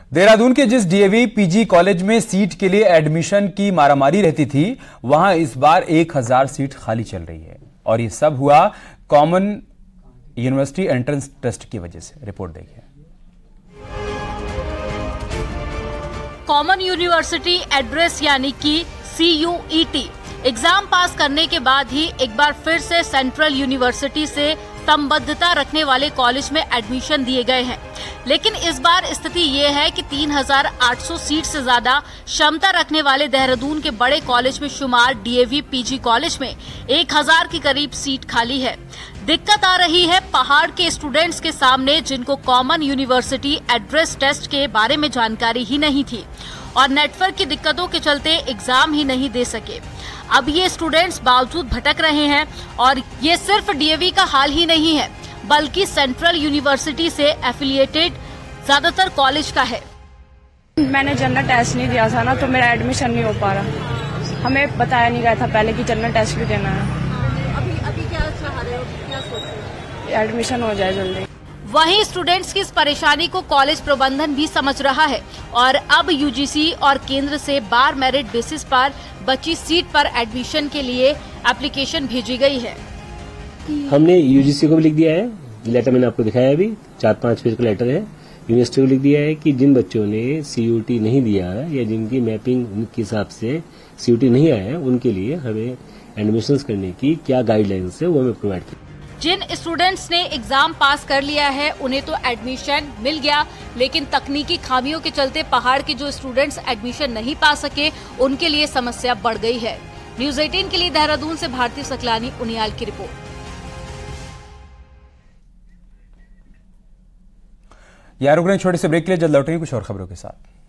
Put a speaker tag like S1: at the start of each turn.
S1: देहरादून के जिस DAV PG college में सीट के लिए एडमिशन की मारामारी रहती थी, वहां इस बार 1000 सीट खाली चल रही है और ये सब हुआ कॉमन यूनिवर्सिटी एंट्रेंस टेस्ट की वजह से। रिपोर्ट देखिए।
S2: कॉमन यूनिवर्सिटी एड्रेस यानी कि CUET एग्जाम पास करने के बाद ही एक बार फिर से सेंट्रल यूनिवर्सिटी से संबद्धता रखने वाले कॉलेज में एडमिशन दिए गए हैं। लेकिन इस बार स्थिति ये है कि 3800 सीट से ज्यादा क्षमता रखने वाले देहरादून के बड़े कॉलेज में शुमार डीएवी पीजी कॉलेज में 1000 के करीब सीट खाली है। दिक्कत आ रही है पहाड़ के स्टूडेंट्स के सामने, जिनको कॉमन यूनिवर्सिटी एड्रेस टेस्ट के बारे में जानकारी ही नहीं थी और नेटवर्क की दिक्कतों के चलते एग्जाम ही नहीं दे सके। अब ये स्टूडेंट्स बावजूद भटक रहे हैं और ये सिर्फ डीएवी का हाल ही नहीं है, बल्कि सेंट्रल यूनिवर्सिटी से एफिलिएटेड ज्यादातर कॉलेज का है।
S3: मैंने जनरल टेस्ट नहीं दिया था ना, तो मेरा एडमिशन नहीं हो पा रहा। हमें बताया नहीं गया था पहले कि जनरल टेस्ट भी देना है।
S2: अभी क्या चाह रहे हो, क्या सोच रहे हो?
S3: एडमिशन हो जाए जल्दी।
S2: वहीं स्टूडेंट्स की इस परेशानी को कॉलेज प्रबंधन भी समझ रहा है और अब यूजीसी और केंद्र से बार मेरिट बेसिस पर बची सीट पर एडमिशन के लिए एप्लीकेशन भेजी गई है।
S4: हमने यूजीसी को भी लिख दिया है, लेटर मैंने आपको दिखाया, अभी 4-5 पेज का लेटर है। यूनिवर्सिटी को लिख दिया है कि जिन बच्चों ने CUET नहीं दिया या जिनकी मैपिंग के हिसाब से CUET नहीं आया है, उनके लिए हमें एडमिशन करने की क्या गाइडलाइंस है वो हमें प्रोवाइड की।
S2: जिन स्टूडेंट्स ने एग्जाम पास कर लिया है उन्हें तो एडमिशन मिल गया, लेकिन तकनीकी खामियों के चलते पहाड़ के जो स्टूडेंट्स एडमिशन नहीं पा सके उनके लिए समस्या बढ़ गई है। न्यूज़ 18 के लिए देहरादून से भारती सकलानी उनियाल की रिपोर्ट।
S1: यार रुक रहे हैं छोटे से ब्रेक के लिए, जल्द लौटेंगे कुछ और खबरों के साथ।